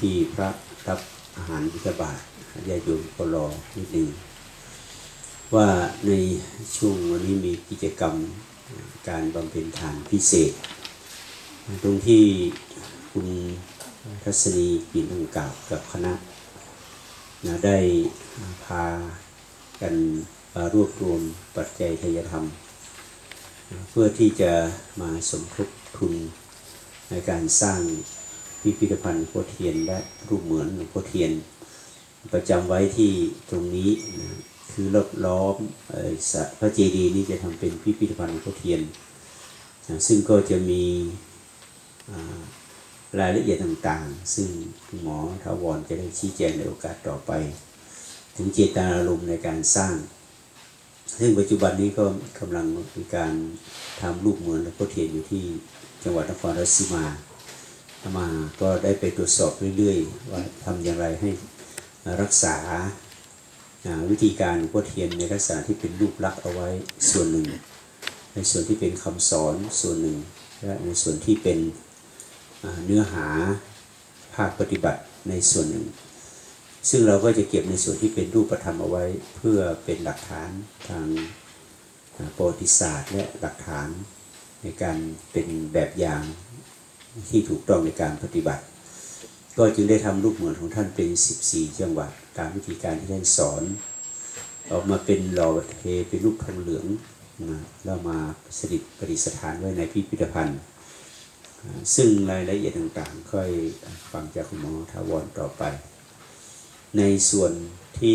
ที่พระรับอาหารบิณฑบาตญาติโยมก็รอนิดนึงว่าในช่วงวันนี้มีกิจกรรมการบำเพ็ญทานพิเศษตรงที่คุณทัศนีปิ่นองค์เก่ากับคณะได้พากันรวบรวมปัจจัยทายธรรมเพื่อที่จะมาสมทบทุนในการสร้างพิพิธภัณฑ์หลวงพ่อเทียนและรูปเหมือนหลวงพ่อเทียนประจำไว้ที่ตรงนี้คือรอบล้อมพระเจดีย์นี้จะทำเป็นพิพิธภัณฑ์หลวงพ่อเทียนซึ่งก็จะมีรายละเอียดต่างๆซึ่งหมอถาวรจะได้ชี้แจงในโอกาสต่อไปถึงเจตนารมณ์ในการสร้างซึ่งปัจจุบันนี้ก็กำลังมีการทำรูปเหมือนหลวงพ่อเทียนอยู่ที่จังหวัดนครราชสีมาก็ได้ไปตรวจสอบเรื่อยๆว่าทำอย่างไรให้รักษาวิธีการหลวงพ่อเทียนในลักษณะที่เป็นรูปลักษณ์เอาไว้ส่วนหนึ่งในส่วนที่เป็นคำสอนส่วนหนึ่งและในส่วนที่เป็นเนื้อหาภาคปฏิบัติในส่วนหนึ่งซึ่งเราก็จะเก็บในส่วนที่เป็นรูปธรรมเอาไว้เพื่อเป็นหลักฐานทางประวัติศาสตร์และหลักฐานในการเป็นแบบอย่างที่ถูกต้องในการปฏิบัติก็จึงได้ทำรูปเหมือนของท่านเป็น14จังหวัดตามวิธีการที่ท่านสอนออกมาเป็นหล่อเทเป็นรูปทองเหลืองแล้วมาประดิษฐานไว้ในพิพิธภัณฑ์ซึ่งรายละเอียดต่างๆค่อยฟังจากคุณหมอถาวรต่อไปในส่วนที่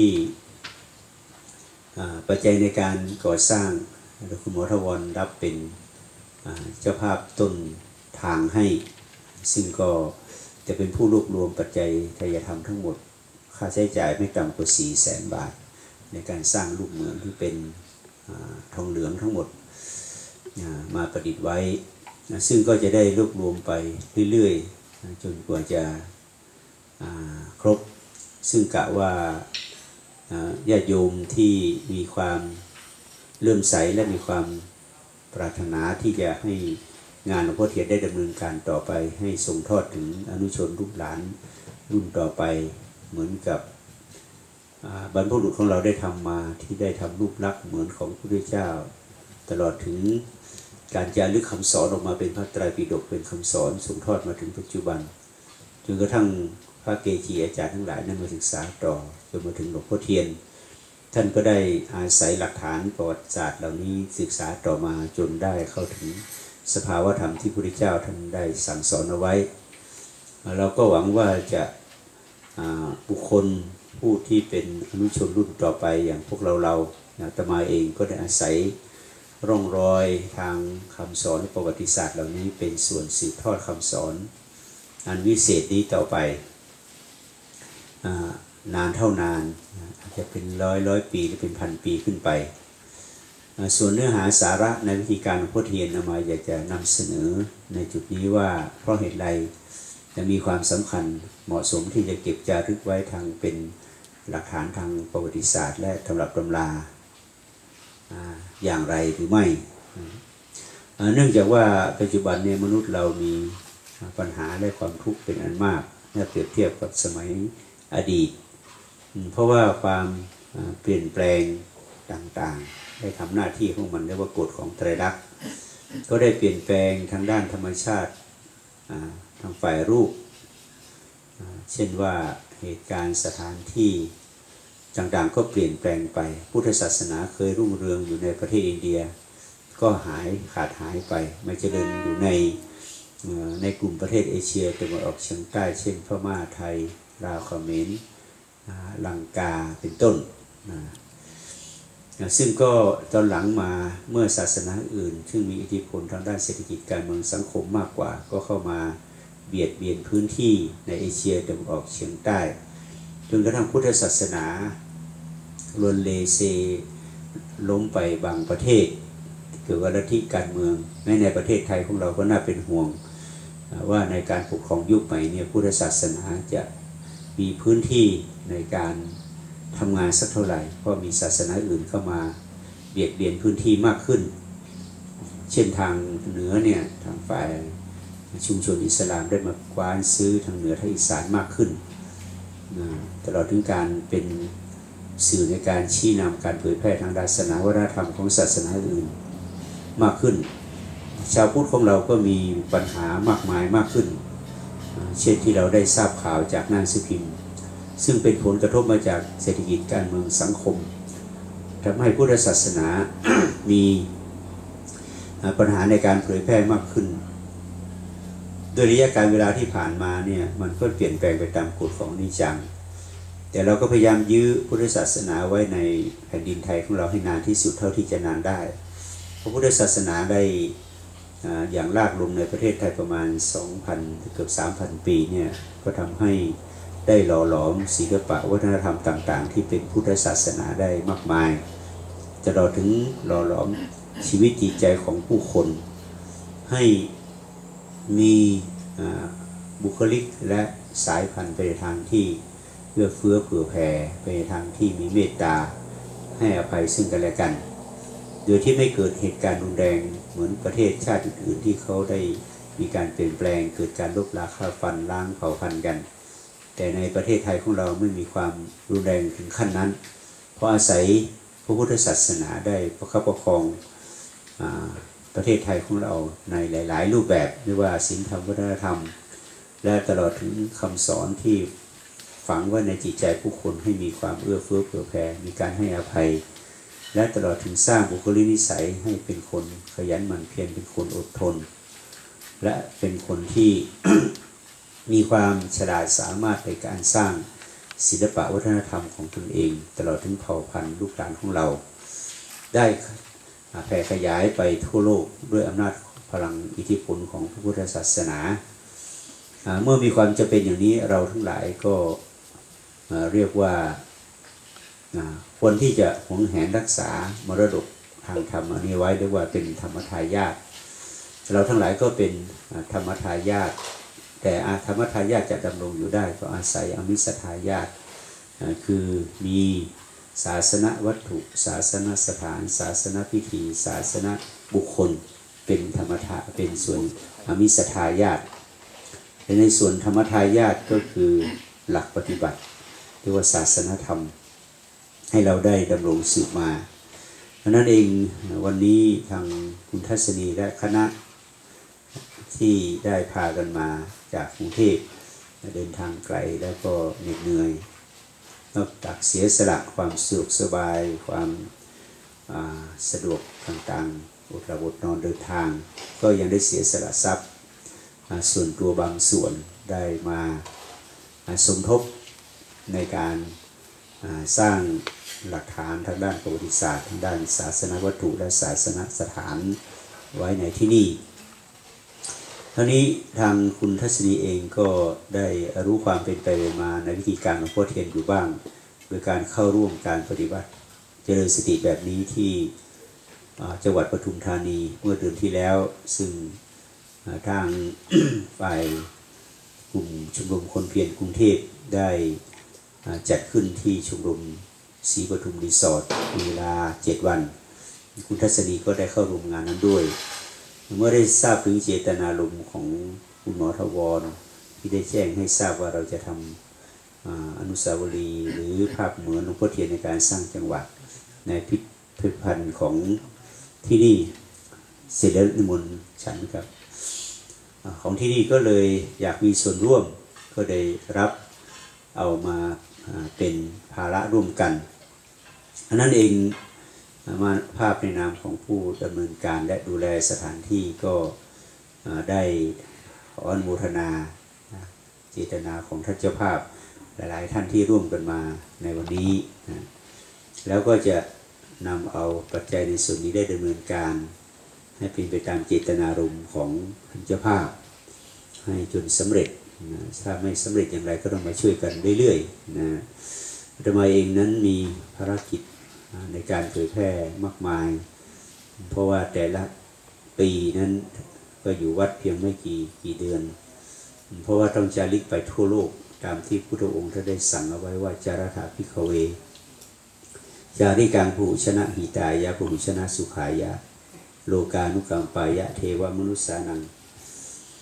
ปัจจัยในการก่อสร้างคุณหมอถาวรรับเป็นเจ้าภาพต้นทางให้ซึ่งก็จะเป็นผู้รวบรวมปัจจัยทายธรรมทั้งหมดค่าใช้จ่ายไม่ต่ำกว่า 400,000 บาทในการสร้างรูปเหมือนที่เป็นทองเหลืองทั้งหมดมาประดิษฐ์ไว้ซึ่งก็จะได้รวบรวมไปเรื่อยๆจนกว่าจะครบซึ่งกะว่าญาติโยมที่มีความเลื่อมใสและมีความปรารถนาที่จะให้งานหลวงพ่อเทียนได้ดำเนินการต่อไปให้ส่งทอดถึงอนุชนลูกหลานรุ่นต่อไปเหมือนกับบรรพบุรุษของเราได้ทำมาที่ได้ทำรูปลักษณ์เหมือนของพระพุทธเจ้าตลอดถึงการจารึกคำสอนออกมาเป็นพระไตรปิฎกเป็นคำสอนส่งทอดมาถึงปัจจุบันจนกระทั่งพระเกจิอาจารย์ทั้งหลายนั้นมาศึกษาต่อจนมาถึงหลวงพ่อเทียนท่านก็ได้อาศัยหลักฐานประวัติศาสตร์เหล่านี้ศึกษาต่อมาจนได้เข้าถึงสภาวธรรมที่พระพุทธเจ้าท่านได้สั่งสอนเอาไว้เราก็หวังว่าจะบุคคลผู้ที่เป็นอนุชนรุ่นต่อไปอย่างพวกเราอาตมาเองก็ได้อาศัยร่องรอยทางคำสอนประวัติศาสตร์เหล่านี้เป็นส่วนสืบทอดคำสอนอันวิเศษนี้ต่อไปนานเท่านานอาจจะเป็นร้อยปีหรือเป็นพันปีขึ้นไปส่วนเนื้อหาสาระในวิธีการของหลวงพ่อเทียนมาอยากจะนำเสนอในจุดนี้ว่าเพราะเหตุใดจะมีความสำคัญเหมาะสมที่จะเก็บจารึกไว้ทางเป็นหลักฐานทางประวัติศาสตร์และตำรับตำราอย่างไรหรือไม่เนื่องจากว่าปัจจุบันเนี่ยมนุษย์เรามีปัญหาและความทุกข์เป็นอันมากเมื่อเปรียบเทียบกับสมัยอดีตเพราะว่าความเปลี่ยนแปลงต่างๆได้ทำหน้าที่ของมันเรียกว่ากฎของไตรลักษณ์ก็ได้เปลี่ยนแปลงทางด้านธรรมชาติทางฝ่ายรูปเช่นว่าเหตุการณ์สถานที่ต่างๆก็เปลี่ยนแปลงไปพุทธศาสนาเคยรุ่งเรืองอยู่ในประเทศอินเดียก็ขาดหายไปไม่เจริญอยู่ในกลุ่มประเทศเอเชียตะวันออกเฉียงใต้เช่นพม่าไทยลาวเขมรลังกาเป็นต้นซึ่งก็ตอนหลังมาเมื่อศาสนาอื่นซึ่งมีอิทธิพลทางด้านเศรษฐกิจการเมืองสังคมมากกว่าก็เข้ามาเบียดเบียนพื้นที่ในเอเชียตะวันออกเฉียงใต้จนกระทั่งพุทธศาสนาล้นเลเซล้มไปบางประเทศเกี่ยวกับลัทธิการเมืองแม้ในประเทศไทยของเราก็น่าเป็นห่วงว่าในการปกครองยุคใหม่เนี่ยพุทธศาสนาจะมีพื้นที่ในการทำงานสักเท่าไหร่เพราะมีศาสนาอื่นเข้ามาเบียดเบียนพื้นที่มากขึ้นเช่นทางเหนือเนี่ยทางฝ่ายชุมชนอิสลามได้มากว้านซื้อทางเหนือทางอีสานมากขึ้นตลอดถึงการเป็นสื่อในการชี้นำการเผยแพร่ทางศาสนาวัฒนธรรมของศาสนาอื่นมากขึ้นชาวพุทธของเราก็มีปัญหามากมายมากขึ้นเช่นที่เราได้ทราบข่าวจากหนังสือพิมพ์ซึ่งเป็นผลกระทบมาจากเศรษฐกิจการเมืองสังคมทำให้พุทธศาสนา มีปัญหาในการเผยแพร่มากขึ้นโดยระยะการเวลาที่ผ่านมาเนี่ยมันก็เปลี่ยนแปลงไปตามกฎของอนิจจังแต่เราก็พยายามยื้อพุทธศาสนาไว้ในแผ่นดินไทยของเราให้นานที่สุดเท่าที่จะนานได้เพราะพุทธศาสนาได้อย่างลากลงในประเทศไทยประมาณ 2,000 เกือบ 3,000 ปีเนี่ยก็ทำให้ได้หล่อหลอมศิลปะวัฒนธรรมต่างๆที่เป็นพุทธศาสนาได้มากมายจะรอถึงหล่อหลอมชีวิตจิตใจของผู้คนให้มีบุคลิกและสายพันธุ์ไปในทางที่เอื้อเฟื้อเผื่อแผ่ไปในทางที่มีเมตตาให้อภัยซึ่งกันและกันโดยที่ไม่เกิดเหตุการณ์รุนแรงเหมือนประเทศชาติอื่นๆที่เขาได้มีการเปลี่ยนแปลงเกิดการลบราฆ่าฟันล้างเผ่าพันธุ์กันแต่ในประเทศไทยของเราไม่มีความรุนแรงถึงขั้นนั้นเพราะอาศัยพระพุทธศาสนาได้ประคับประคองประเทศไทยของเราในหลายๆรูปแบบไม่ว่าศีลธรรมวัฒนธรรมและตลอดถึงคำสอนที่ฝังไว้ในจิตใจผู้คนให้มีความเอื้อเฟื้อเผื่อแผ่มีการให้อภัยและตลอดถึงสร้างบุคลิกนิสัยให้เป็นคนขยันหมั่นเพียรเป็นคนอดทนและเป็นคนที่ มีความฉลาดสามารถในการสร้างศิลปะวัฒนธรรมของตนเองตลอดถึงเผ่าพันธุ์ลูกหลานของเราได้แผ่ขยายไปทั่วโลกด้วยอำนาจพลังอิทธิพลของพระพุทธศาสนาเมื่อมีความจำเป็นอย่างนี้เราทั้งหลายก็เรียกว่าควรที่จะหวงแหนรักษามรดกทางธรรมอันนี้ไว้เรียกว่าเป็นธรรมทายาทเราทั้งหลายก็เป็นธรรมทายาทแต่ธรรมทายาทจะดำรงอยู่ได้ก็อาศัยอมิสทายาทคือมีศาสนวัตถุศาสนสถานศาสนพิธีศาสนบุคคลเป็นธรรมทาเป็นส่วนอมิสทายาทในส่วนธรรมทายาทก็คือหลักปฏิบัติเรียกว่าศาสนธรรมให้เราได้ดำรงสืบมาเพราะนั้นเองวันนี้ทางคุณทัศนีและคณะที่ได้พากันมาจากกรุงเทพเดินทางไกลแล้วก็เหน็ดเหนื่อยนอกจากเสียสละความสะดวกสบายความสะดวกต่างๆอดหลับอดนอนเดินทางก็ยังได้เสียสละทรัพย์ส่วนตัวบางส่วนได้มาสมทบในการสร้างหลักฐานทางด้านประวัติศาสตร์ทางด้านศาสนวัตถุและศาสนสถานไว้ในที่นี่ท่านี้ทางคุณทัศนีเองก็ได้รู้ความเป็นไปมาในวิธีการของพ่อเทียนอยู่บ้างโดยการเข้าร่วมการปฏิบัติเจริญสติแบบนี้ที่จังหวัดปทุมธานีเมื่อเดือนที่แล้วซึ่งทาง ฝ่ายกลุ่มชมรมคนเพียรกรุงเทพได้จัดขึ้นที่ชมรมศรีปทุมรีสอร์ทมีเวลา7 วันคุณทัศนีก็ได้เข้าร่วมงานนั้นด้วยเมื่อได้ทราบถึงเจตนารมณ์ของคุณหมอทวรที่ได้แจ้งให้ทราบว่าเราจะทำอนุสาวรีย์หรือภาพเหมือนหลวงพ่อเทียนในการสร้างจังหวัดในพิพิธภัณฑ์ของที่นี่เสร็จแล้วนิมนต์ฉันครับของที่นี่ก็เลยอยากมีส่วนร่วมก็ได้รับเอามาเป็นภาระร่วมกันอันนั้นเองมาภาพในนามของผู้ดำเนินการและดูแลสถานที่ก็ได้ขออนุโมทนาเจตนาของท่านเจ้าภาพหลายๆท่านที่ร่วมกันมาในวันนี้แล้วก็จะนำเอาปัจจัยในส่วนนี้ได้ดำเนินการให้เป็นไปตามเจตนารมณ์ของท่านเจ้าภาพให้จนสำเร็จถ้าไม่สำเร็จอย่างไรก็ต้องมาช่วยกันเรื่อยๆนะอาตมาเองนั้นมีภารกิจในการเผยแพร่มากมายเพราะว่าแต่ละปีนั้นก็อยู่วัดเพียงไม่กี่เดือนเพราะว่าต้องจาริกไปทั่วโลกตามที่พุทธองค์ท่านได้สั่งเอาไว้ว่าจารถาภิกขเวจาริกังภูชนะหิตายะภูชนะสุขายะโลกานุกัมปายะเทวมนุสสานัง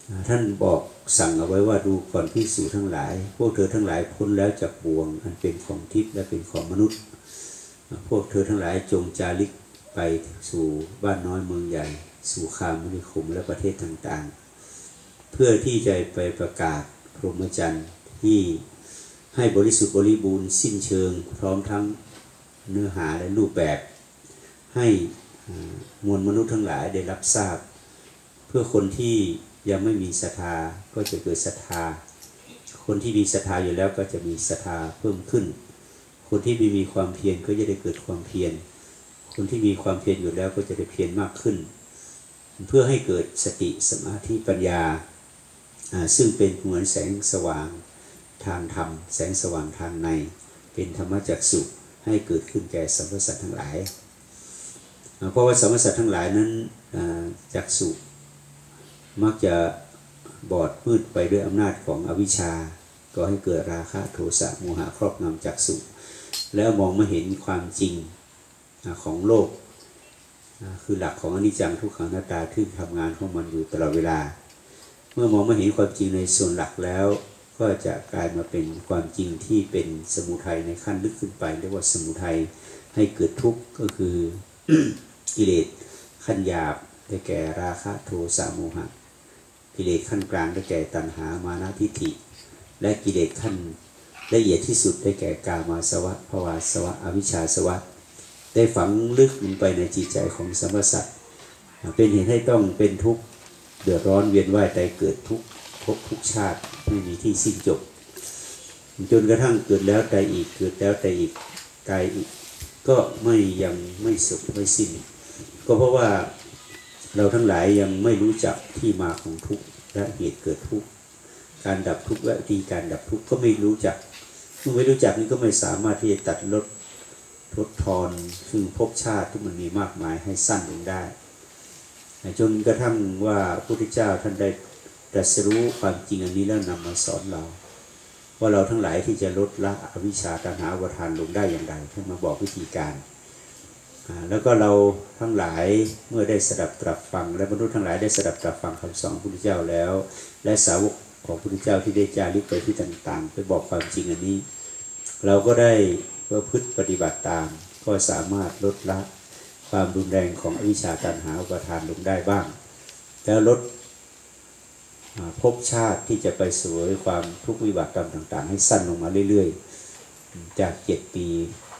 ท่านบอกสั่งเอาไว้ว่าดูก่อนภิกษุทั้งหลายพวกเธอทั้งหลายพ้นแล้วจากบ่วงอันเป็นของทิพย์และเป็นของมนุษย์พวกเธอทั้งหลายจงจาริกไปสู่บ้านน้อยเมืองใหญ่สู่คามนิคมและประเทศต่างๆเพื่อที่จะไปประกาศพรหมจรรย์ที่ให้บริสุทธิ์บริบูรณ์สิ้นเชิงพร้อมทั้งเนื้อหาและรูปแบบให้มวลมนุษย์ทั้งหลายได้รับทราบเพื่อคนที่ยังไม่มีศรัทธาก็จะเกิดศรัทธาคนที่มีศรัทธาอยู่แล้วก็จะมีศรัทธาเพิ่มขึ้นคนที่มีความเพียรก็จะได้เกิดความเพียรคนที่มีความเพียรอยู่แล้วก็จะได้เพียรมากขึ้นเพื่อให้เกิดสติสมาธิปัญญาซึ่งเป็นเหมือนแสงสว่างทางธรรมแสงสว่างทางในเป็นธรรมจักษุให้เกิดขึ้นแก่สรรพสัตว์ทั้งหลายเพราะว่าสรรพสัตว์ทั้งหลายนั้นจักษุมักจะบอดมืดไปด้วยอำนาจของอวิชชาก็ให้เกิดราคะโทสะโมหะครอบงำจักษุแล้วมองไม่เห็นความจริงของโลกคือหลักของอนิจจังทุกขังอนัตตาที่ทำงานของมันอยู่ตลอดเวลาเมื่อมองไม่เห็นความจริงในส่วนหลักแล้วก็จะกลายมาเป็นความจริงที่เป็นสมุทัยในขั้นลึกขึ้นไปเรียกว่าสมุทัยให้เกิดทุกข์ก็คือ กิเลสขั้นหยาบได้แก่ราคะโทสะโมหะกิเลสขั้นกลางได้แก่ตัณหามานะทิฏฐิและกิเลสขั้นละเอียดที่สุดได้แก่กามาสวะภวาสวะอวิชชาสวะได้ฝังลึกลงไปในจิตใจของสรรพสัตว์เป็นเหตุให้ต้องเป็นทุกข์เดือดร้อนเวียนว่ายตายเกิดทุกภพทุกชาติไม่มีที่สิ้นจบจนกระทั่งเกิดแล้วตายอีกเกิดแล้วตายอีกตายอีกก็ยังไม่สุขไม่สิ้นก็เพราะว่าเราทั้งหลายยังไม่รู้จักที่มาของทุกข์และเหตุเกิดทุกข์การดับทุกข์และวิธีการดับทุกข์ก็ไม่รู้จักเมื่อไม่รู้จักนี่ก็ไม่สามารถที่จะตัดลดทดทอนซึ่งภพชาติที่มันมีมากมายให้สั้นลงได้จนกระทั่งว่าพระพุทธเจ้าท่านได้ตรัสรู้ความจริงอันนี้แล้วนำมาสอนเราว่าเราทั้งหลายที่จะลดละอวิชชาตัณหาอุปาทานลงได้อย่างไรท่านมาบอกวิธีการแล้วก็เราทั้งหลายเมื่อได้สดับตรับฟังและมนุษย์ทั้งหลายได้สดับตรับฟังคำสอนพระพุทธเจ้าแล้วและสาวกของพระพุทธเจ้าที่ได้จาริกไปที่ต่างๆไปบอกความจริงอันนี้เราก็ได้ประพฤติปฏิบัติตามก็สามารถลดละความรุนแรงของอวิชชาตัณหาอุปาทานลงได้บ้างแล้วลดภพชาติที่จะไปเสวยความทุกข์วิบัติกรรมต่างๆให้สั้นลงมาเรื่อยๆจาก7 ปี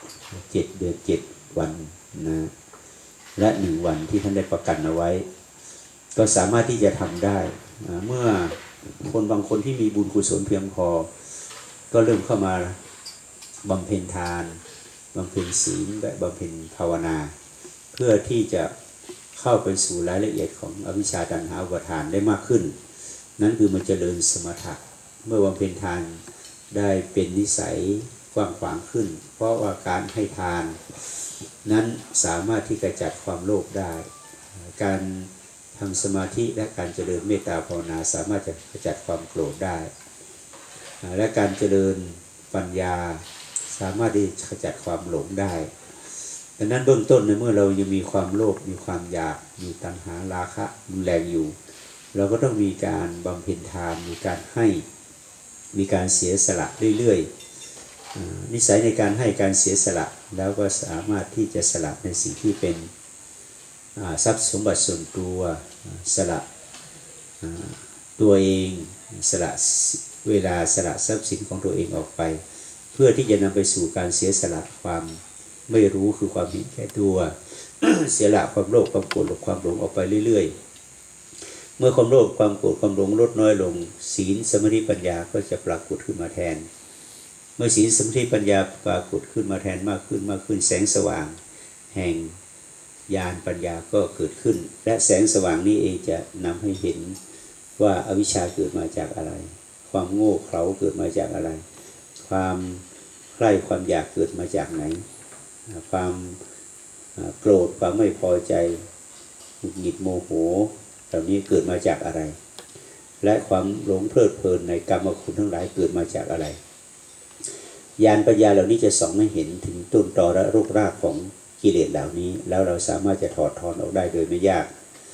7 เดือน7 วันนะและ1 วันที่ท่านได้ประกันเอาไว้ก็สามารถที่จะทำได้เมื่อคนบางคนที่มีบุญกุศลเพียงพอก็เริ่มเข้ามาบำเพ็ญทานบำเพ็ญศีลและบำเพ็ญภาวนาเพื่อที่จะเข้าไปสู่รายละเอียดของอวิชชาตัณหาอุปาทานได้มากขึ้นนั่นคือมันเจริญสมถะเมื่อบำเพ็ญทานได้เป็นนิสัยกว้างขวางขึ้นเพราะว่าการให้ทานนั้นสามารถที่จะจัดความโลภได้การทำสมาธิและการเจริญเมตตาภาวนาสามารถจะขจัดความโกรธได้และการเจริญปัญญาสามารถที่ขจัดความหลงได้ดังนั้นเบื้องต้นในเมื่อเรายังมีความโลภมีความอยากมีตัณหาราคะรุนแรงอยู่เราก็ต้องมีการบำเพ็ญทานมีการให้มีการเสียสละเรื่อยๆนิสัยในการให้การเสียสละแล้วก็สามารถที่จะสละในสิ่งที่เป็นทรัพย์สมบัติส่วนตัวสละตัวเองสละเวลาสละทรัพย์สินของตัวเองออกไปเพื่อที่จะนำไปสู่การเสียสละความไม่รู้คือความเห็นแก่ตัว เสียละความโลภความโกรธความหลงออกไปเรื่อยๆเมื่อความโลภความโกรธความหลงลดน้อยลงศีลสมาธิปัญญาก็จะปรากฏขึ้นมาแทนเมื่อศีลสมาธิปัญญาปรากฏขึ้นมาแทนมากขึ้นแสงสว่างแห่งญาณปัญญาก็เกิดขึ้นและแสงสว่างนี้เองจะนำให้เห็นว่าอวิชชาเกิดมาจากอะไรความโง่เขลาเกิดมาจากอะไรความใคร่ความอยากเกิดมาจากไหนความโกรธความไม่พอใจหงุดหงิดโมโหเหล่านี้เกิดมาจากอะไรและความหลงเพลิดเพลินในกรรมคุณทั้งหลายเกิดมาจากอะไรญาณปัญญาเหล่านี้จะส่องให้เห็นถึงต้นตอและรากของกิเลสเหล่านี้แล้วเราสามารถจะถอดถอนออกได้โดยไม่ยาก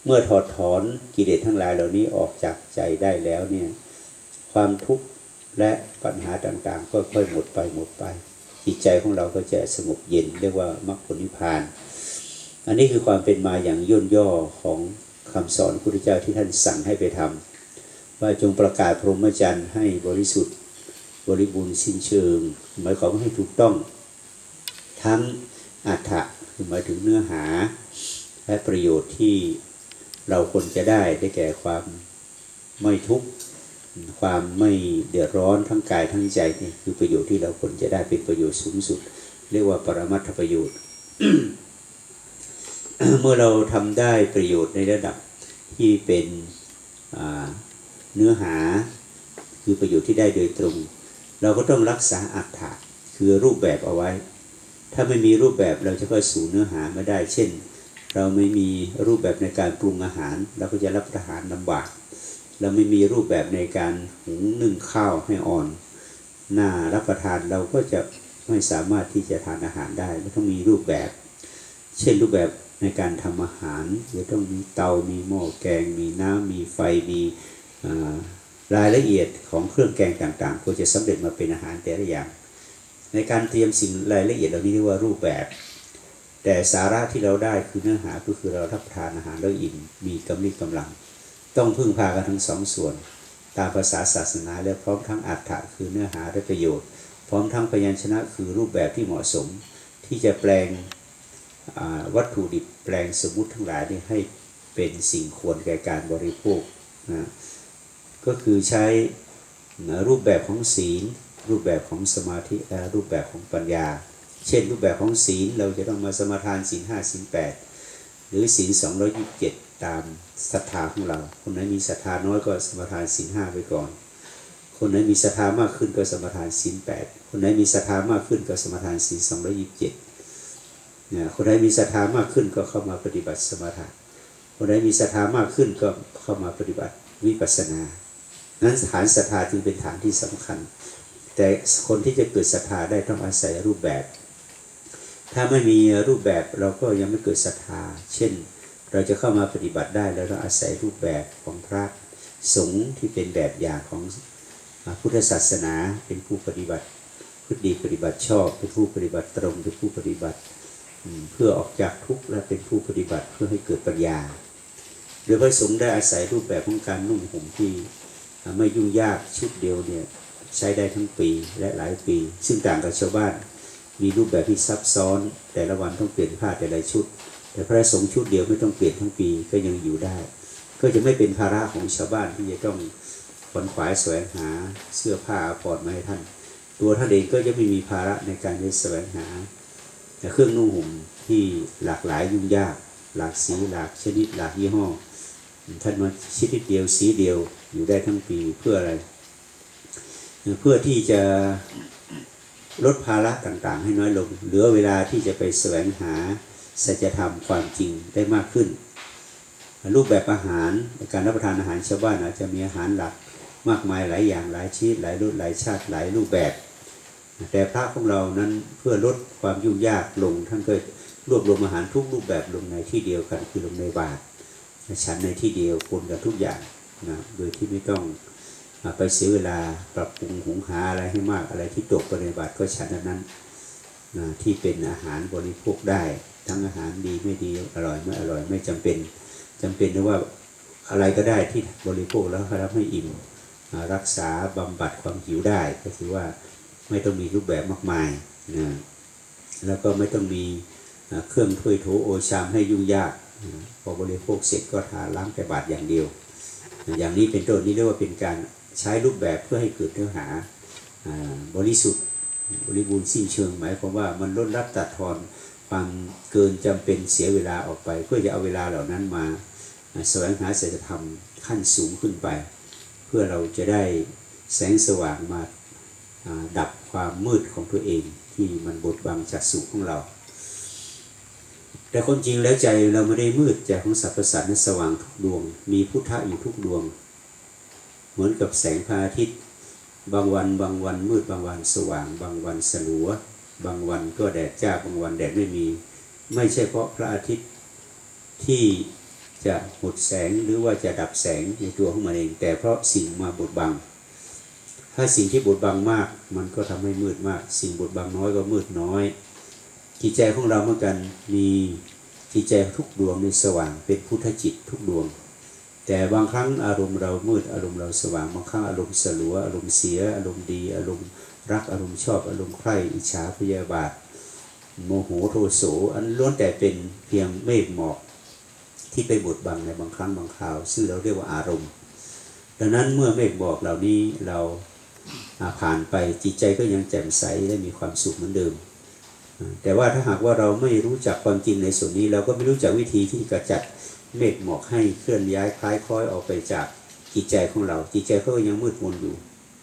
เมื่อถอดถอนกิเลสทั้งหลายเหล่านี้ออกจากใจได้แล้วเนี่ยความทุกข์และปัญหาต่างๆก็ค่อยหมดไปจิตใจของเราก็จะสงบเย็นเรียกว่ามรรคผลนิพพานอันนี้คือความเป็นมาอย่างย่นย่อของคำสอนพระพุทธเจ้าที่ท่านสั่งให้ไปทำว่าจงประกาศพรหมจรรย์ให้บริสุทธิ์บริบูรณ์สิ้นเชิงหมายความว่าให้ถูกต้องทั้งอรรถะคือหมายถึงเนื้อหาและประโยชน์ที่เราควรจะได้แก่ความไม่ทุกข์ความไม่เดือดร้อนทั้งกายทั้งใจนี่คือประโยชน์ที่เราควรจะได้เป็นประโยชน์สูงสุดเรียกว่าปรมัตถประโยชน์ เมื่อเราทำได้ประโยชน์ในระดับที่เป็นเนื้อหาคือประโยชน์ที่ได้โดยตรงเราก็ต้องรักษาอรรถะคือรูปแบบเอาไว้ถ้าไม่มีรูปแบบเราจะเข้าสู่เนื้อหาไม่ได้เช่นเราไม่มีรูปแบบในการปรุงอาหารเราก็จะรับประทานลำบากเราไม่มีรูปแบบในการหุงนึ่งข้าวให้อ่อนน่ารับประทานเราก็จะไม่สามารถที่จะทานอาหารได้เราต้องมีรูปแบบเช่นรูปแบบในการทำอาหารจะต้องมีเตามีหม้อแกงมีน้ำมีไฟมีรายละเอียดของเครื่องแกงต่างๆก็จะสำเร็จมาเป็นอาหารแต่ละอย่างในการเตรียมสิ่งรายละเอียดเหล่านี้เรียกว่ารูปแบบแต่สาระที่เราได้คือเนื้อหาก็คือเรารับประทานอาหารแล้วอิ่มมีกำลังต้องพึ่งพากันทั้งสองส่วนตามภาษาศาสนาและพร้อมทั้งอรรถะคือเนื้อหาและประโยชน์พร้อมทั้งพยัญชนะคือรูปแบบที่เหมาะสมที่จะแปลงวัตถุดิบแปลงสมมุติทั้งหลายนี้ให้เป็นสิ่งควรแก่การบริโภคนะก็คือใช้รูปแบบของศีลรูปแบบของสมาธิและรูปแบบของปัญญาเช่นรูปแบบของศีลเราจะต้องมาสมาทานศีล5ศีล8หรือศีล227ตามศรัทธาของเราคนไหนมีศรัทธาน้อยก็สมาทานศีล5ไปก่อนคนไหนมีศรัทธามากขึ้นก็สมาทานศีล8คนไหนมีศรัทธามากขึ้นก็สมาทานศีล227เนี่ยคนไหนมีศรัทธามากขึ้นก็เข้ามาปฏิบัติสมาทานคนไหนมีศรัทธามากขึ้นก็เข้ามาปฏิบัติวิปัสสนานั้นฐานศรัทธาจึงเป็นฐานที่สำคัญแต่คนที่จะเกิดศรัทธาได้ต้องอาศัยรูปแบบถ้าไม่มีรูปแบบเราก็ยังไม่เกิดศรัทธาเช่นเราจะเข้ามาปฏิบัติได้แล้วเราอาศัยรูปแบบของพระสงฆ์ที่เป็นแบบอย่างของพุทธศาสนาเป็นผู้ปฏิบัติพฤติดีปฏิบัติชอบเป็นผู้ปฏิบัติตรงเป็นผู้ปฏิบัติเพื่อออกจากทุกข์และเป็นผู้ปฏิบัติเพื่อให้เกิดปัญญาโดยพระสงฆ์ได้อาศัยรูปแบบของการนุ่งห่มที่ไม่ยุ่งยากชุดเดียวเนี่ยใช้ได้ทั้งปีและหลายปีซึ่งต่างกับชาวบ้านมีรูปแบบที่ซับซ้อนแต่ละวันต้องเปลี่ยนผ้าแต่ละชุดแต่พระสงฆ์ชุดเดียวไม่ต้องเปลี่ยนทั้งปีก็ยังอยู่ได้ก็จะไม่เป็นภาระของชาวบ้านที่จะต้องขวนขวายแสวงหาเสื้อผ้าอาภรณ์มาให้ท่านตัวท่านเองก็จะไม่มีภาระในการจะแสวงหาเครื่องนุ่งห่มที่หลากหลายยุ่งยากหลากสีหลากชนิดหลากยี่ห้อท่านมาชนิดเดียวสีเดียวอยู่ได้ทั้งปีเพื่ออะไรเพื่อที่จะลดภาระต่างๆให้น้อยลงเหลือเวลาที่จะไปแสวงหาสัจธรรมความจริงได้มากขึ้นรูปแบบอาหารในการรับประทานอาหารชาวบ้านอาจจะมีอาหารหลักมากมายหลายอย่างหลายชนิดหลายรสหลายชาติหลายรูปแบบแต่พระของเรานั้นเพื่อลดความยุ่งยากลงท่านก็รวบรวมอาหารทุกรูปแบบลงในที่เดียวกันคือลงในบาตรฉันในที่เดียวปนกันทุกอย่างนะโดยที่ไม่ต้องไปเสียเวลาปรับปรุงหุงหาอะไรให้มากอะไรที่ตกไปในบาตรก็ฉันนั้นที่เป็นอาหารบริโภคได้ทั้งอาหารดีไม่ดีอร่อยไม่อร่อยไม่จำเป็นนะว่าอะไรก็ได้ที่บริโภคแล้วทำให้อิ่มรักษาบำบัดความหิวได้ก็คือว่าไม่ต้องมีรูปแบบมากมายนะแล้วก็ไม่ต้องมีเครื่องถ้วยโถโอชามให้ยุ่งยากพอบริโภคเสร็จก็ทาล้างแต่บาตรอย่างเดียวอย่างนี้เป็นต้นนี้เรียกว่าเป็นการใช้รูปแบบเพื่อให้เกิดเนื้อหาบริสุทธิ์บริบูรณ์สิ้นเชิงหมายความว่ามันลดละตัดทอนความเกินจำเป็นเสียเวลาออกไปเพื่อจะเอาเวลาเหล่านั้นมาแสวงหาศีลธรรมขั้นสูงขึ้นไปเพื่อเราจะได้แสงสว่างมาดับความมืดของตัวเองที่มันบดบังจักษุของเราแต่คนจริงแล้วใจเราไม่ได้มืดใจของสรรพสัตว์นั้นสว่างทุกดวงมีพุทธะอยู่ทุกดวงเหมือนกับแสงพระอาทิตย์บางวันมืดบางวันสว่างบางวันสลัวบางวันก็แดดจ้าบางวันแดดไม่มีไม่ใช่เพราะพระอาทิตย์ที่จะหดแสงหรือว่าจะดับแสงในตัวของมันเองแต่เพราะสิ่งมาบดบังถ้าสิ่งที่บดบังมากมันก็ทำให้มืดมากสิ่งบดบังน้อยก็มืดน้อยจิตใจของเราเหมือนกันมีจิตใจทุกดวงในสว่างเป็นพุทธจิตทุกดวงแต่บางครั้งอารมณ์เรามืดอารมณ์เราสว่างบางครั้งอารมณ์สลัวอารมณ์เสียอารมณ์ดีอารมณ์รักอารมณ์ชอบอารมณ์ใคร่อิจฉาพยาบาทโมโหโทโสอันล้วนแต่เป็นเพียงเมฆหมอกที่ไปบดบังในบางครั้งบางคราวซึ่งเราเรียกว่าอารมณ์ดังนั้นเมื่อเมฆหมอกเหล่านี้เราผ่านไปจิตใจก็ยังแจ่มใสและมีความสุขเหมือนเดิมแต่ว่าถ้าหากว่าเราไม่รู้จักความจริงในส่วนนี้เราก็ไม่รู้จักวิธีที่กระจัดเมฆหมอกให้เคลื่อนย้ายคล้ายคล้อยออกไปจากจิตใจของเราจิตใจก็ยังมืดมนอยู่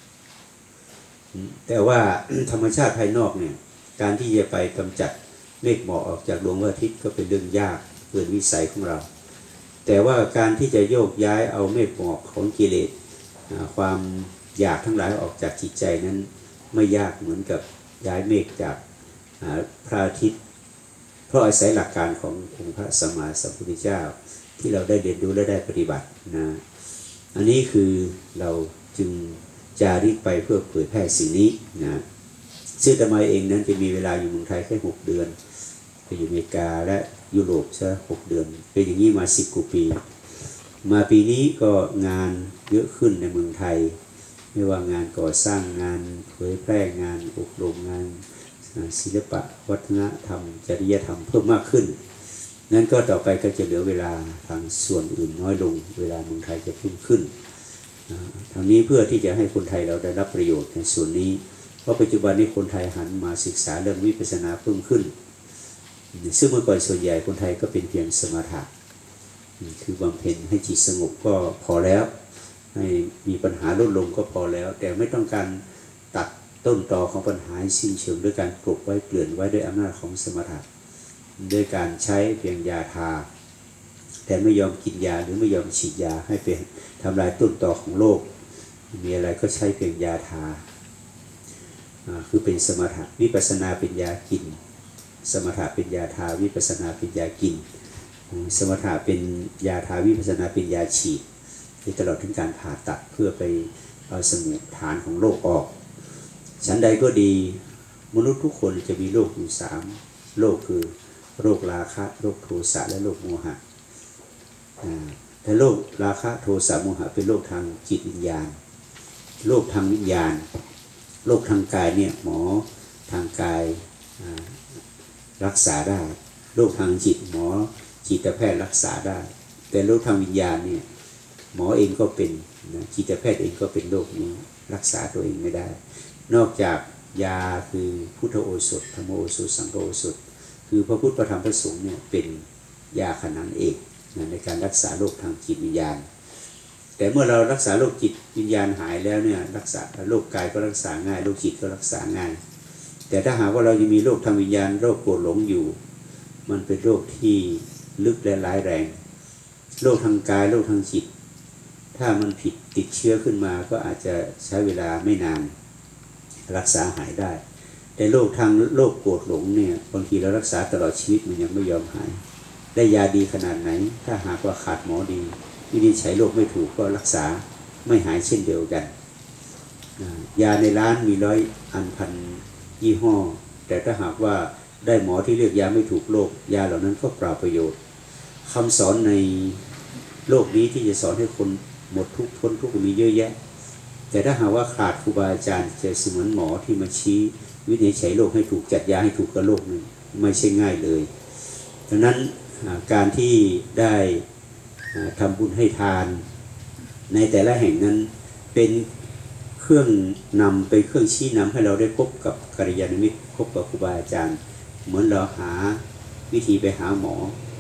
แต่ว่า ธรรมชาติภายนอกเนี่ยการที่จะไปกำจัดเมฆหมอกออกจากดวงอาทิตย์ก็เป็นเรื่องยากเกินวิสัยของเราแต่ว่าการที่จะโยกย้ายเอาเมฆหมอกของกิเลสความอยากทั้งหลายออกจากจิตใจนั้นไม่ยากเหมือนกับย้ายเมฆจากพระอาทิตย์เพราะอาศัยหลักการขององค์พระสัมมาสัมพุทธเจ้าที่เราได้เรียนรู้และได้ปฏิบัตินะอันนี้คือเราจึงจาริกไปเพื่อเผยแพร่สิ่งนี้นะซึ่งอาตมาเองนั้นจะมีเวลาอยู่เมืองไทยแค่6 เดือนไปอยู่อเมริกาและยุโรปซะ6 เดือนเป็นอย่างนี้มา10 กว่าปีมาปีนี้ก็งานเยอะขึ้นในเมืองไทยไม่ว่างานก่อสร้างงานเผยแพร่งานอบรมงานศิลปะวัฒนธรรมจริยธรรมเพิ่มมากขึ้นนั้นก็ต่อไปก็จะเหลือเวลาทางส่วนอื่นน้อยลงเวลาเมืองไทยจะเพิ่มขึ้นทางนี้เพื่อที่จะให้คนไทยเราได้รับประโยชน์ในส่วนนี้เพราะปัจจุบันนี้คนไทยหันมาศึกษาเรื่องวิปัสสนาเพิ่มขึ้นซึ่งเมื่อก่อนส่วนใหญ่คนไทยก็เป็นเพียงสมถะคือบำเพ็ญให้จิตสงบก็พอแล้วให้มีปัญหาลดลงก็พอแล้วแต่ไม่ต้องการตัดต้นตอของปัญหาสิ้นเชิงด้วยการปลุกไว้เกลื่อนไว้ด้วยอำนาจของสมถะด้วยการใช้เพียงยาทาแต่ไม่ยอมกินยาหรือไม่ยอมฉีดยาให้เป็นทำลายต้นตอของโรคมีอะไรก็ใช้เพียงยาทาคือเป็นสมถะวิปัสสนาเป็นยากินสมถะเป็นยาทาวิปัสสนาเป็นยากินสมถะเป็นยาทาวิปัสสนาเป็นยาฉีดตลอดถึงการผ่าตัดเพื่อไปเอาสมุฐานของโรคออกฉันใดก็ดีมนุษย์ทุกคนจะมีโรคอยู่3 โรคคือโรคราคะโรคโทสะและโรคโมหะแต่โรคราคะโทสะโมหะเป็นโรคทางจิตวิญญาณโรคทางวิญญาณโรคทางกายเนี่ยหมอทางกายรักษาได้โรคทางจิตหมอจิตแพทย์รักษาได้แต่โรคทางวิญญาณเนี่ยหมอเองก็เป็นจิตแพทย์เองก็เป็นโรคนี้รักษาตัวเองไม่ได้นอกจากยาคือพุทธโอสถธรรมโอสถสังฆโอสถคือพระพุทธพระธรรมพระสงฆ์เนี่ยเป็นยาขนานเอกในการรักษาโรคทางจิตวิญญาณแต่เมื่อเรารักษาโรคจิตวิญญาณหายแล้วเนี่ยรักษาโรคกายก็รักษาง่ายโรคจิตก็รักษาง่ายแต่ถ้าหากว่าเรายังมีโรคทางวิญญาณโรคโกรธหลงอยู่มันเป็นโรคที่ลึกและร้ายแรงโรคทางกายโรคทางจิตถ้ามันผิดติดเชื้อขึ้นมาก็อาจจะใช้เวลาไม่นานรักษาหายได้แต่โรคทางโรคโกรธหลงเนี่ยบางทีเรารักษาตลอดชีวิตมันยังไม่ยอมหายได้ยาดีขนาดไหนถ้าหากว่าขาดหมอดีวินิจฉัยโรคไม่ถูกก็รักษาไม่หายเช่นเดียวกันยาในร้านมี100 พันยี่ห้อแต่ถ้าหากว่าได้หมอที่เลือกยาไม่ถูกโรคยาเหล่านั้นก็เปล่าประโยชน์คำสอนในโลกนี้ที่จะสอนให้คนหมดทุกข์พ้นทุกข์มีเยอะแยะแต่ถ้าหากว่าขาดครูบาอาจารย์จะเสมือนหมอที่มาชี้วินิจฉัยโรคให้ถูกจัดยาให้ถูกกับโรคนึงไม่ใช่ง่ายเลยดังนั้นการที่ได้ทำบุญให้ทานในแต่ละแห่งนั้นเป็นเครื่องนำเป็นเครื่องชี้นำให้เราได้พบกับกัลยาณมิตรพบกับครูบาอาจารย์เหมือนเราหาวิธีไปหาหมอ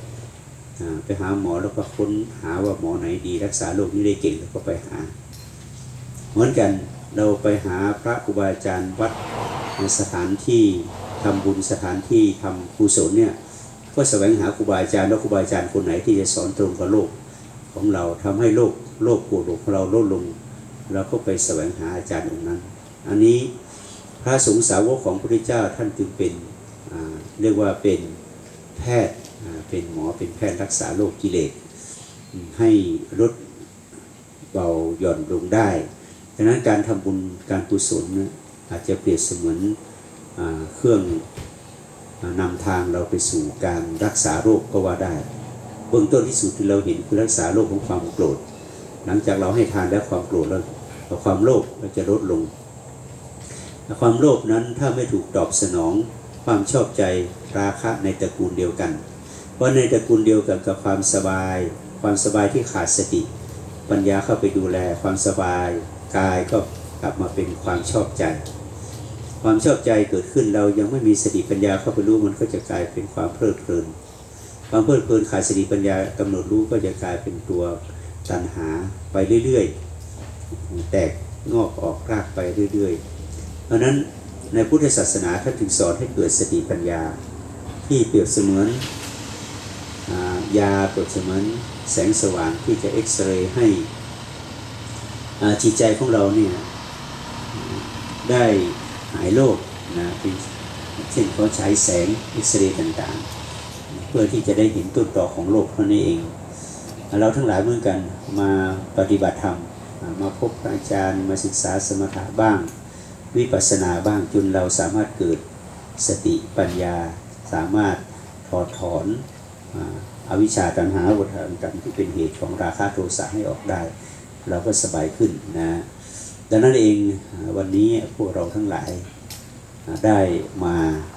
แล้วก็ค้นหาว่าหมอไหนดีรักษาโรคนี้ได้เก่งแล้วก็ไปหาเหมือนกันเราไปหาพระครูบาอาจารย์วัดในสถานที่ทำบุญสถานที่ทำกุศลเนี่ยก็แสวงหาครูบาอาจารย์แล้วครูบาอาจารย์คนไหนที่จะสอนตรงกับโลกของเราทำให้โลกโกรธของเราลดลงเราก็ไปแสวงหาอาจารย์องค์นั้นอันนี้พระสงฆ์สาวกของพระพุทธเจ้าท่านจึงเป็นเรียกว่าเป็นแพทย์เป็นหมอเป็นแพทย์รักษาโรคกิเลสให้ลดเบาหย่อนลงได้ดังนั้นการทำบุญการกุศลอาจจะเปรียบเสมือนเครื่องนำทางเราไปสู่การรักษาโรคก็ว่าได้เบื้องต้นที่สุดที่เราเห็นคือรักษาโรคของความโกรธหลังจากเราให้ทานแล้วความโกรธแล้วความโลภเราจะลดลงความโลภนั้นถ้าไม่ถูกตอบสนองความชอบใจราคะในตระกูลเดียวกันเพราะในตระกูลเดียวกับความสบายที่ขาดสติปัญญาเข้าไปดูแลความสบายกายก็กลับมาเป็นความชอบใจความชอบใจเกิดขึ้นเรายังไม่มีสติปัญญาเข้าไปรู้มันก็จะกลายเป็นความเพลิดเพลินความเพลิดเพลินขาดสติปัญญากำหนดรู้ก็จะกลายเป็นตัวตัณหาไปเรื่อยๆแตกงอกออกรากไปเรื่อยๆเพราะนั้นในพุทธศาสนาท่านถึงสอนให้เกิดสติปัญญาที่เปรียบเสมือนยาเปรียบเสมือนแสงสว่างที่จะเอ็กซเรย์ให้จิตใจของเราเนี่ยได้หายโรคนะเช่นเขาใช้แสงเอ็กซเรย์ต่างๆเพื่อที่จะได้เห็นต้นตอของโรคเท่านั้นเองเราทั้งหลายเหมือนกันมาปฏิบัติธรรมมาพบอาจารย์มาศึกษาสมถะบ้างวิปัสสนาบ้างจนเราสามารถเกิดสติปัญญาสามารถถอดถอนอวิชชาตัณหาอุทธันกันที่เป็นเหตุของราคะโทสะให้ออกได้เราก็สบายขึ้นนะดังนั้นเองวันนี้พวกเราทั้งหลายได้มา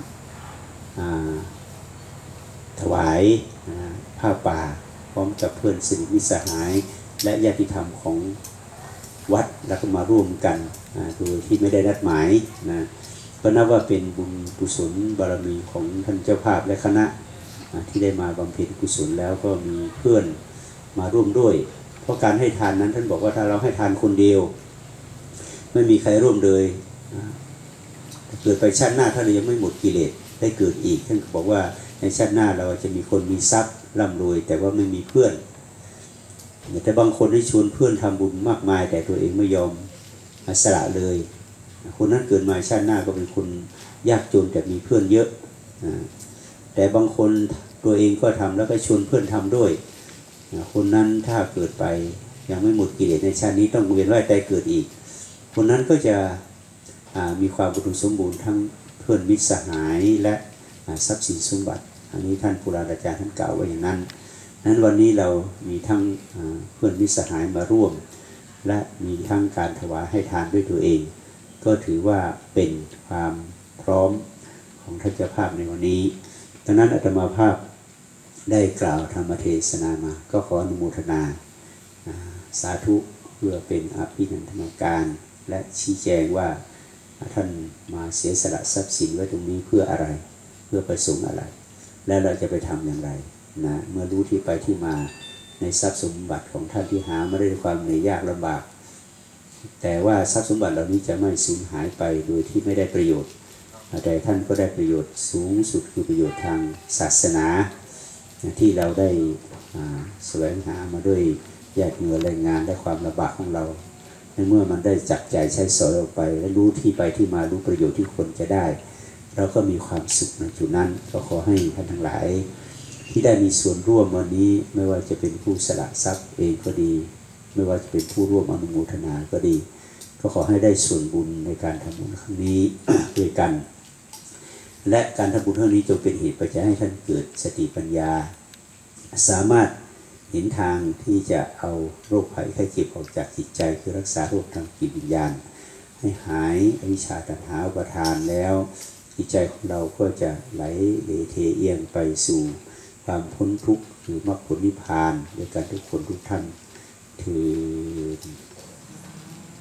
ถวายผ้าป่าพร้อมกับเพื่อนสนิทมิตรสหายและญาติธรรมของวัดแล้วก็มาร่วมกันโดยที่ไม่ได้นัดหมายนะก็นับว่าเป็นบุญกุศลบารมีของท่านเจ้าภาพและคณะที่ได้มาบำเพ็ญกุศลแล้วก็มีเพื่อนมาร่วมด้วยเพราะการให้ทานนั้นท่านบอกว่าถ้าเราให้ทานคนเดียวไม่มีใครร่วมเลยเกิดไปชาติหน้าถ้าเรายังไม่หมดกิเลสได้เกิดอีกท่านบอกว่าในชาติหน้าเราจะมีคนมีทรัพย์ร่ำรวยแต่ว่าไม่มีเพื่อนแต่บางคนได้ชวนเพื่อนทำบุญมากมายแต่ตัวเองไม่ยอมสละเลยคนนั้นเกิดมาชาติหน้าก็เป็นคนยากจนแต่มีเพื่อนเยอะแต่บางคนตัวเองก็ทำแล้วก็ชวนเพื่อนทำด้วยคนนั้นถ้าเกิดไปยังไม่หมดกิเลสในชาตินี้ต้องเวียนว่ายตายเกิดอีกคนนั้นก็จะมีความอุดมสมบูรณ์ทั้งเพื่อนมิตรสหายและทรัพย์สินสมบัติอันนี้ท่านปุราณอาจารย์ท่านกล่าวไว้อย่างนั้นนั้นวันนี้เรามีทั้งเพื่อนมิตรสหายมาร่วมและมีทั้งการถวายให้ทานด้วยตัวเองก็ถือว่าเป็นความพร้อมของท่านเจ้าภาพในวันนี้ดังนั้นอาตมาภาพได้กล่าวธรรมเทศนามาก็ขออนุโมทนาสาธุเพื่อเป็นอภินันทนาการและชี้แจงว่าท่านมาเสียสละทรัพย์สินไว้ตรงนี้เพื่ออะไรเพื่อประสงค์อะไรและเราจะไปทำอย่างไรนะเมื่อรู้ที่ไปที่มาในทรัพย์สมบัติของท่านที่หามาด้วยความเหนื่อยยากลำบากแต่ว่าทรัพย์สมบัติเหล่านี้จะไม่สูญหายไปโดยที่ไม่ได้ประโยชน์แต่ท่านก็ได้ประโยชน์สูงสุดคือประโยชน์ทางศาสนาที่เราได้แสวงหามาด้วยหยาดเหงื่อแรงงานและความลำบากของเราในเมื่อมันได้จับจ่ายใช้สอยออกไปและรู้ที่ไปที่มารู้ประโยชน์ที่คนจะได้เราก็มีความสุขในจุดนั้นก็ขอให้ท่านทั้งหลายที่ได้มีส่วนร่วมวันนี้ไม่ว่าจะเป็นผู้สละทรัพย์เองก็ดีไม่ว่าจะเป็นผู้ร่วมอนุโมทนาก็ดีก็ขอให้ได้ส่วนบุญในการทำบุญครั้งนี้ ด้วยกันและการทำบุญครั้งนี้จงเป็นเหตุปัจจัยให้ท่านเกิดสติปัญญาสามารถเห็นทางที่จะเอาโรคภัยไข้เจ็บออกจากจิตใจคือรักษาโรคทางจิตวิญญาณให้หายอวิชชาตัณหาอุปาทานแล้วจิตใจของเราก็จะไหลเทเอียงไปสู่ความพ้นทุกข์หรือมรรคผลนิพพานด้วยกันทุกคนทุกท่านถือ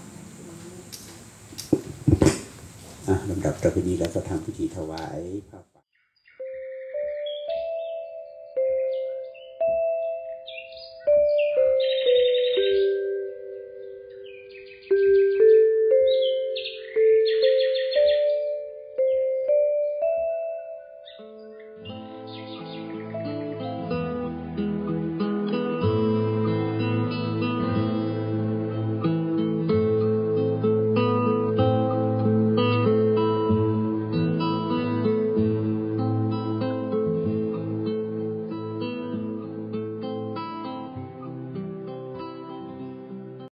ลำดับต่อไปนี้แล้วก็ทำพิธีถวาย